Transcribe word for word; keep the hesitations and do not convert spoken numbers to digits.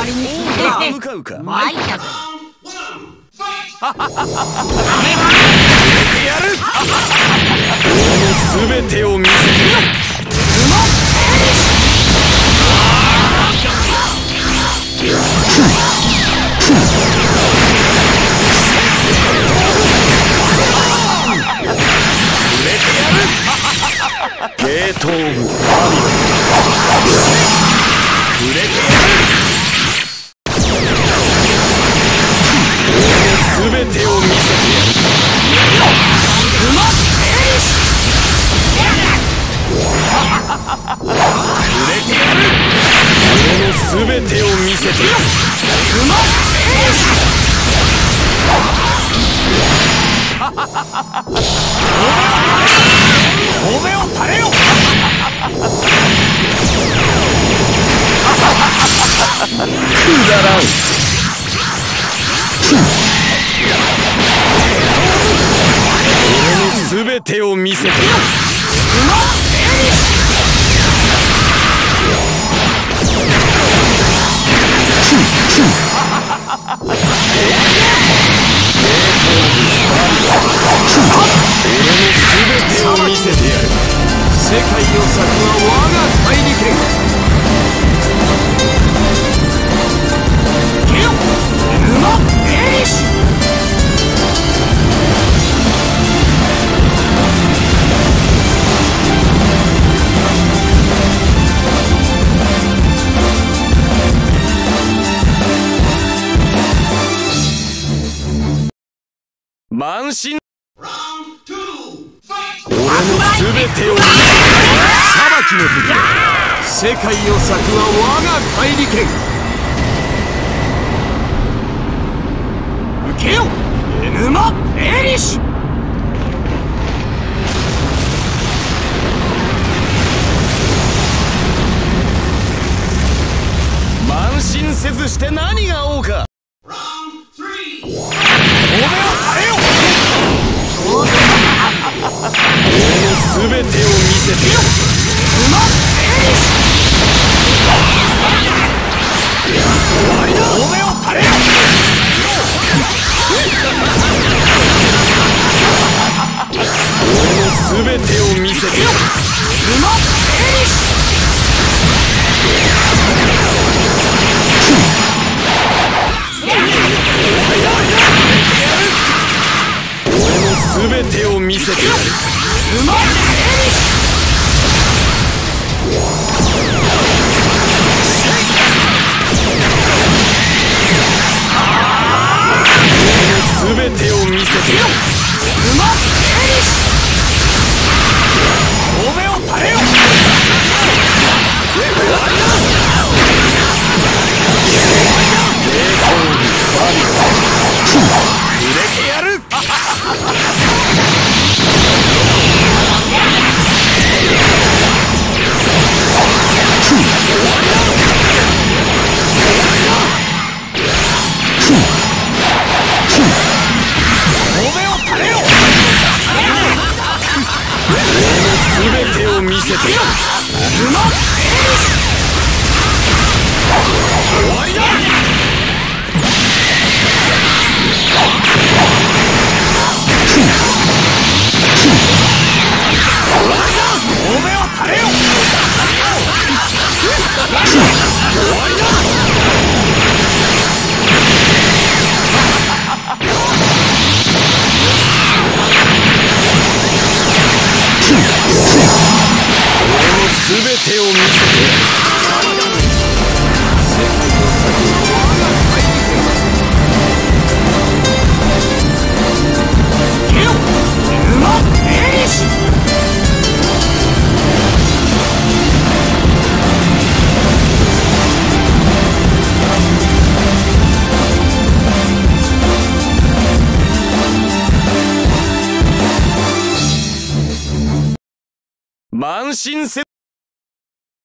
わりにして向かうか。 参ったぞ。 やる。俺の全てを見せてよ。ゲートオブアビ触れてやる。全てを見せてやる。触れてやる。俺の全てを見せてよ。褒めを垂れよ。くだらん。俺の全てを見せてよ。見せてやる。世界を裂くは我が大利権。ケヨ沼エリシ。慢心。俺の全てを見せて。裁きの時だ。世界を裂くは我が大利権。受けよエヌマエリシ。慢心せずして何が王か。褒めを垂れよ。全てを見せてよ。終わりだ。褒めを垂れよ。俺の全てを見せてよ。俺の全てを見せてよ。全てを見せてよ。褒めを垂れよ。触れてやる。全てを見せてよ。終わりだ。褒めを垂れよ。終わりだ。全てを見せて。慢心せ